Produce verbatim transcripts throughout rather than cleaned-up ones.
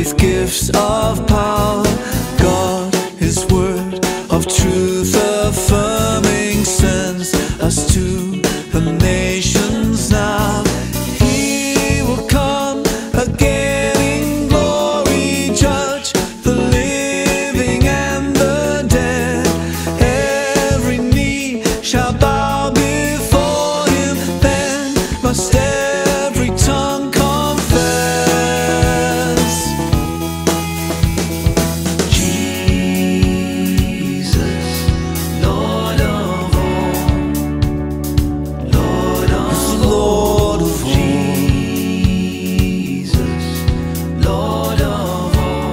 with gifts of power. God, His word of truth affirming, sends us to the nations now. He will come again in glory, judge the living and the dead. Every knee shall bow before Him, then must every tongue confess. Jesus, Lord of all, Lord of Lord of all. Jesus, Lord of all,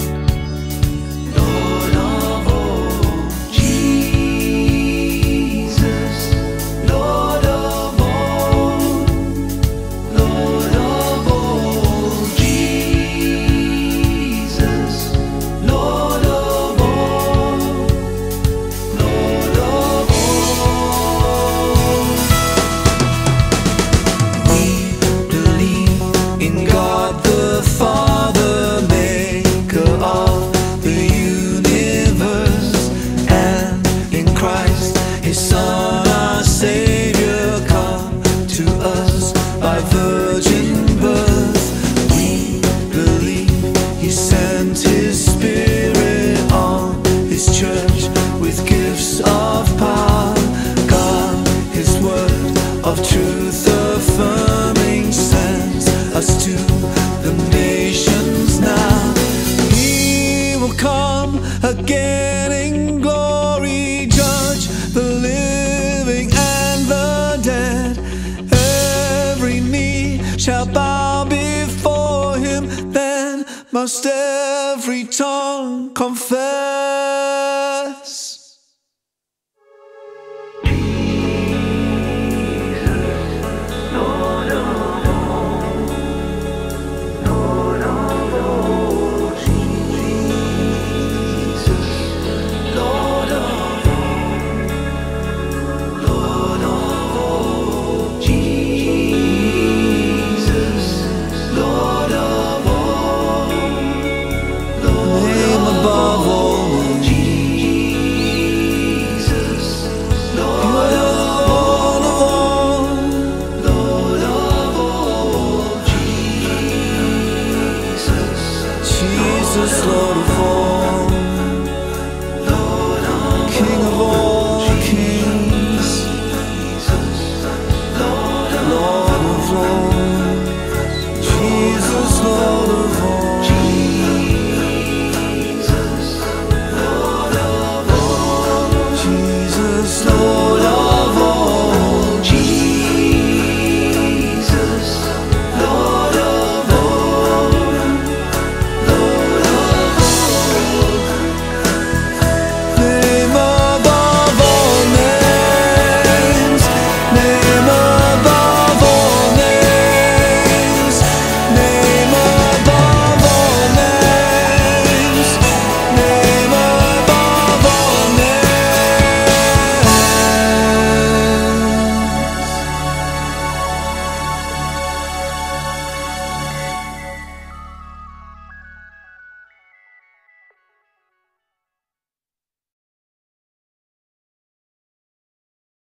Lord of all. Jesus, Lord of all, Lord of all. Jesus, Lord of all, Lord of all. We believe in God the Father, maker of the universe, and in Christ, His Son, our Savior, come to us by virgin birth. We believe He sent His Spirit on His church with gifts of power. God, His word of truth affirming, sends us to the nations now. He will come again in glory, judge the living and the dead. Every knee shall bow before Him, then must every tongue confess. Name above all names. Lord of all, Lord of all. Jesus, Jesus, Lord.